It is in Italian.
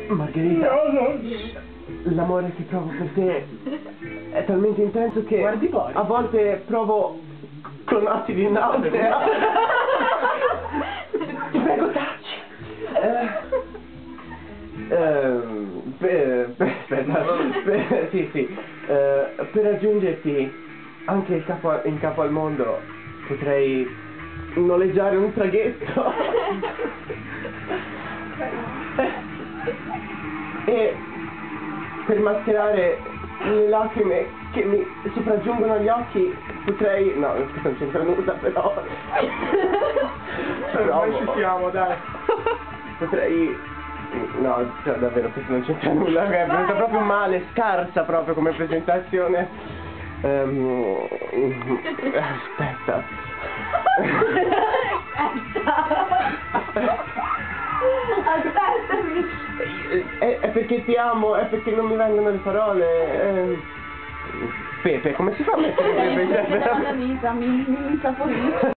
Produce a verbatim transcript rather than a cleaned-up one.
Margherita, l'amore che provo per te è talmente intenso che a volte provo clonati di nausea. Ti prego, taci. Eh, ehm, per, per, aspetta, per, sì, sì, eh, per raggiungerti anche in capo, in capo al mondo potrei noleggiare un traghetto. E per mascherare le lacrime che mi sopraggiungono agli occhi potrei... no, non c'entra nulla, però... però noi ci siamo, dai. Potrei... no, cioè, davvero, questo non c'entra nulla, è venuta proprio male, scarsa proprio come presentazione. Um, aspetta. Aspettami! È, è perché ti amo, è perché non mi vengono le parole. Eh... Pepe, come si fa a mettere Pepe? Mi, mi, mi, mi, mi, mi, mi, mi, mi, mi, mi, mi, mi,